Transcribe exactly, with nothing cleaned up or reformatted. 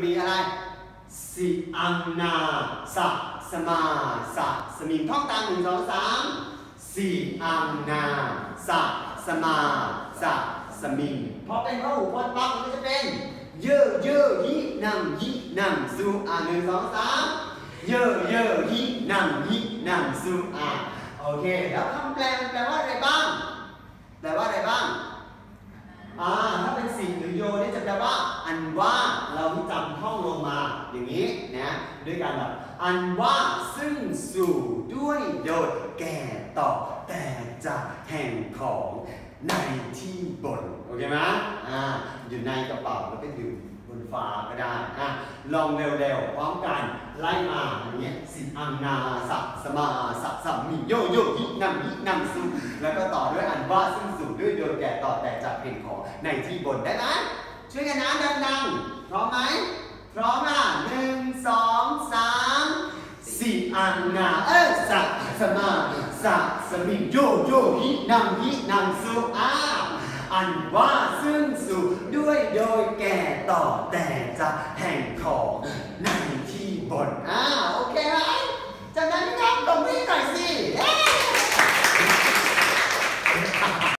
มีอะไรสิอังนาสะสมาสะสมิงท่องตามหนึ่งสองสามสิอังนาสะสมาสะสมิงพอเป็นพหูพจน์ปั๊บมันก็จะเป็นเยอะเยอะฮินำฮินำซูอ่าหนึ่งสองสามเยอะเยอะฮินำฮินำซูอ่าโอเคแล้วคำแปลมันแปลว่าอะไรบ้างแปลว่าอะไรบ้างอ่าถ้าเป็นสิ่งหรือโยนี่จะแปลว่าอันว่าเราที่จำท่องลงมาอย่างนี้นะด้วยการแบบอันว่าซึ่งสู่ด้วยโดยแก่ต่อแต่จะแห่งของในที่บนโอเคไหมอ่าอยู่ในกระเป๋าแล้วก็อยู่บนฟ้าก็ได้อ่ะลองเร็วๆพร้อมกันไล่มาอย่างเงี้ยสิอังนาสัพสมาสัพสัมมิโยโยฮินัมฮินัมซุแล้วก็ต่อด้วยอันว่าซึ่งสู่ด้วยโดยแก่ต่อแต่จะเป็นของในที่บนได้ไหมช่วยกันนะดังๆพร้อมไหมพร้อมอ่ะหนึ่งสองสามสิอังนาเออสัพสมาสัพสมิโยโยฮินัมฮินัมซุอ้าอันว่าซึ่งสู่ด้วยโดยแก่ต่อแต่จะแห่งของในที่บนอ้าว